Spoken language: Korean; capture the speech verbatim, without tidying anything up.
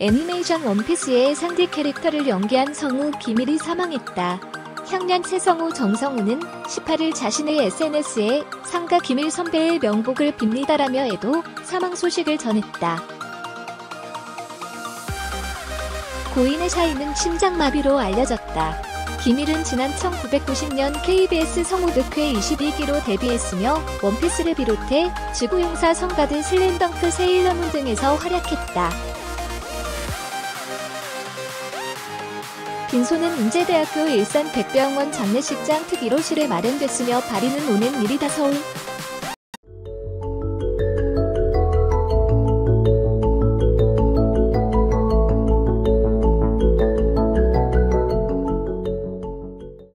애니메이션 원피스의 상대 캐릭터를 연기한 성우 김일이 사망했다. 향년 최성우 정성우는 십팔 일 자신의 에스엔에스에 상가 김일 선배의 명복을 빕니다라며 애도 사망 소식을 전했다. 고인의 사인은 심장마비로 알려졌다. 김일은 지난 천구백구십 년 케이비에스 성우극회 이십이 기로 데뷔했으며 원피스를 비롯해 지구용사 성가드 슬램덩크 세일러문 등에서 활약했다. 빈소는 인제대학교 일산 백병원 장례식장 특일 호실에 마련됐으며 발인은 오는 일이다. 서울